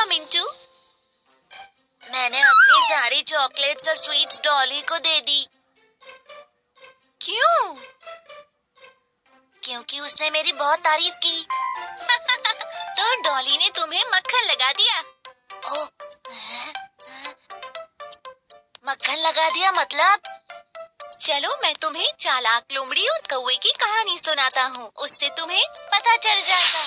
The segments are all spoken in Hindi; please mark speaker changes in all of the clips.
Speaker 1: मिंटू। मैंने अपनी सारी चॉकलेट्स और स्वीट्स डॉली को दे दी। क्यों? क्योंकि उसने मेरी बहुत तारीफ की। तो डॉली ने तुम्हें मक्खन लगा दिया। ओह, मक्खन लगा दिया मतलब? चलो मैं तुम्हें चालाक लोमड़ी और कौवे की कहानी सुनाता हूँ, उससे तुम्हें पता चल जाएगा।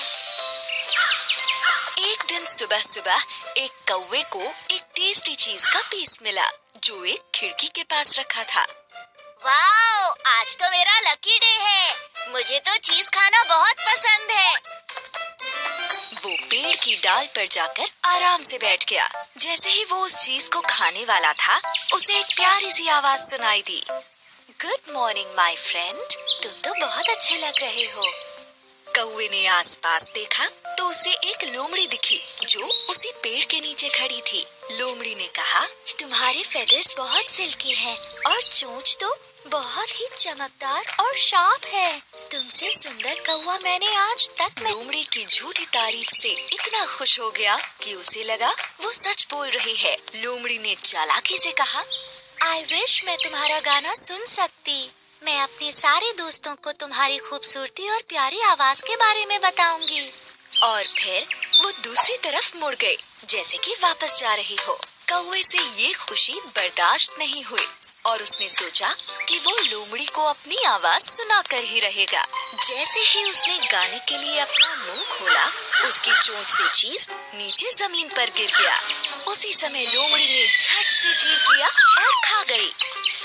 Speaker 2: एक दिन सुबह सुबह एक कौवे को एक टेस्टी चीज का पीस मिला जो एक खिड़की के पास रखा था।
Speaker 1: वाओ, आज तो मेरा लकी डे है। मुझे तो चीज खाना बहुत पसंद है।
Speaker 2: वो पेड़ की डाल पर जाकर आराम से बैठ गया। जैसे ही वो उस चीज को खाने वाला था, उसे एक प्यारी सी आवाज सुनाई दी। गुड मॉर्निंग माय फ्रेंड, तुम तो बहुत अच्छे लग रहे हो। कौवे ने आसपास देखा तो उसे एक लोमड़ी दिखी जो उसी पेड़ के नीचे खड़ी थी। लोमड़ी ने कहा, तुम्हारे फेदर्स बहुत सिल्की हैं और चोंच तो बहुत ही चमकदार और शार्प है। तुमसे सुंदर कौवा मैंने आज तक। लोमड़ी की झूठी तारीफ से इतना खुश हो गया कि उसे लगा वो सच बोल रही है। लोमड़ी ने चालाकी से कहा, आई विश मैं तुम्हारा गाना सुन सकती। मैं अपने सारे दोस्तों को तुम्हारी खूबसूरती और प्यारी आवाज के बारे में बताऊंगी। और फिर वो दूसरी तरफ मुड़ गई, जैसे कि वापस जा रही हो। कौवे से ये खुशी बर्दाश्त नहीं हुई और उसने सोचा कि वो लोमड़ी को अपनी आवाज सुनाकर ही रहेगा। जैसे ही उसने गाने के लिए अपना मुंह खोला, उसकी चोंच से चीज नीचे जमीन पर गिर गया। उसी समय लोमड़ी ने झट से चीज लिया और खा गई।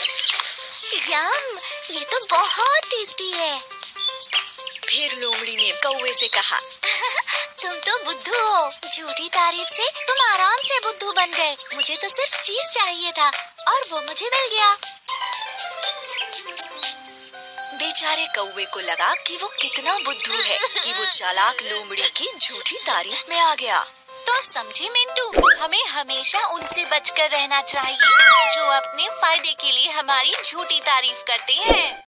Speaker 1: यम, ये तो बहुत टेस्टी है।
Speaker 2: फिर लोमड़ी ने कौवे से कहा,
Speaker 1: तुम तो बुद्धू हो। झूठी तारीफ से तुम आराम से बुद्धू बन गए। मुझे तो सिर्फ चीज चाहिए था और वो मुझे मिल गया।
Speaker 2: बेचारे कौवे को लगा कि वो कितना बुद्धू है कि वो चालाक लोमड़ी की झूठी तारीफ में आ गया।
Speaker 1: तो समझे मिंटू, हमें हमेशा उनसे बचकर रहना चाहिए जो अपने फायदे के लिए हमारी झूठी तारीफ करते हैं।